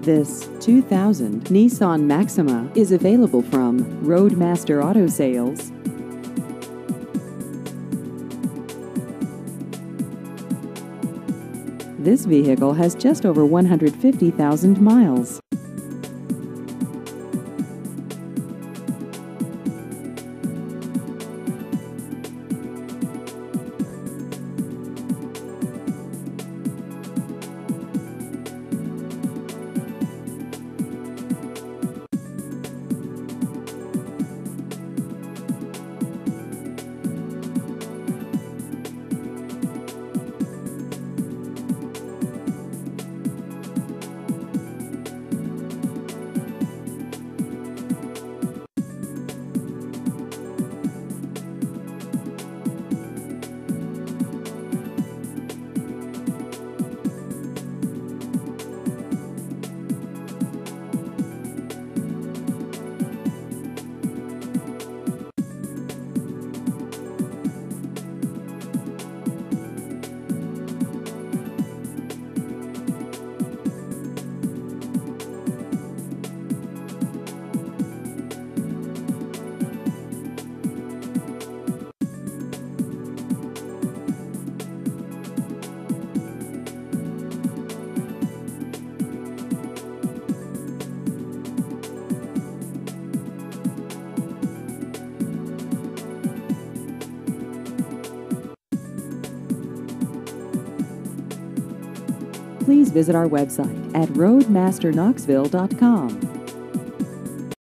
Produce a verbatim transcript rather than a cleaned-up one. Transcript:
This two thousand Nissan Maxima is available from Roadmaster Auto Sales. This vehicle has just over one hundred fifty thousand miles. Please visit our website at roadmaster knoxville dot com.